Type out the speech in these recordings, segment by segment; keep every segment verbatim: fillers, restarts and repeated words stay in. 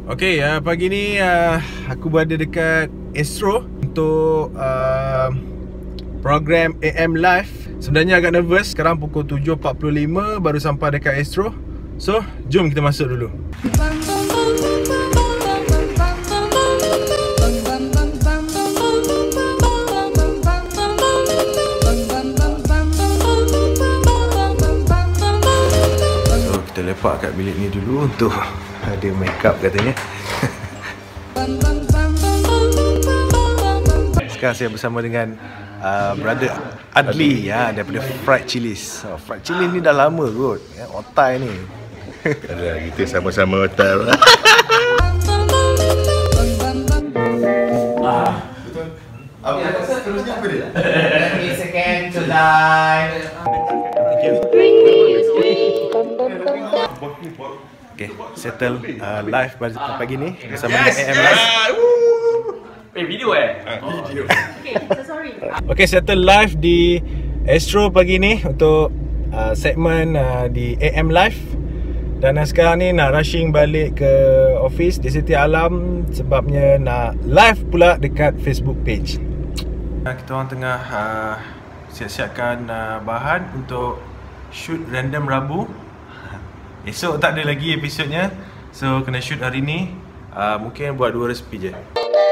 Okay, uh, pagi ni uh, aku berada dekat Astro untuk uh, program A M Live. Sebenarnya agak nervous. Sekarang pukul tujuh empat puluh lima baru sampai dekat Astro. So, jom kita masuk dulu. So, kita lepak kat bilik ni dulu untuk ada make up katanya. Sekarang saya bersama dengan uh, brother Adli ya, daripada Fried Chilies. Oh, Fried Chilies ni dah lama kot, ya, otai ni. Ada kita sama-sama hotel. Ah, betul. Apa yang rasa terusnya apa dia? It's second July. Okay, settle uh, live pagi ni bersama yes, dengan A M Live. Eh, video eh? Video. Okay, so sorry. Okay, settle live di Astro pagi ni untuk uh, segmen uh, di A M Live. Dan uh, sekarang ni nak rushing balik ke office di Siti Alam sebabnya nak live pula dekat Facebook page. Kita orang tengah uh, siap-siapkan uh, bahan untuk shoot random Rabu. Esok tak ada lagi episodnya, so kena shoot hari ni. uh, Mungkin buat dua resipi je.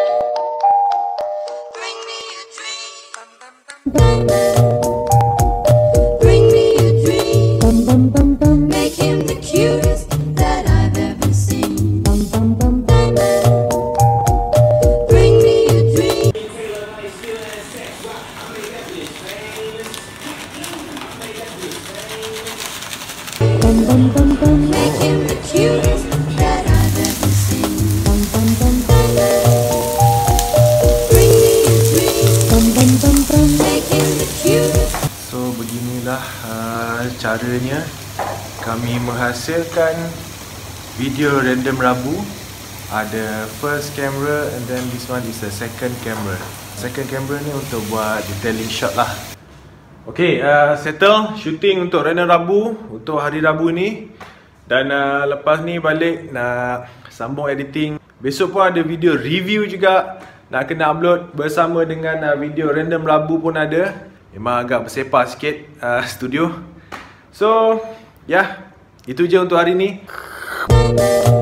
So beginilah uh, caranya kami menghasilkan video random Rabu. Ada first camera and then this one is the second camera. Second camera ni untuk buat detailing shot lah. Okay, uh, settle shooting untuk random Rabu untuk hari Rabu ni. Dan uh, lepas ni balik nak sambung editing. Besok pun ada video review juga nak kena upload bersama dengan uh, video random Rabu pun ada. Memang agak bersepah sikit uh, studio. So, ya, yeah, itu je untuk hari ni.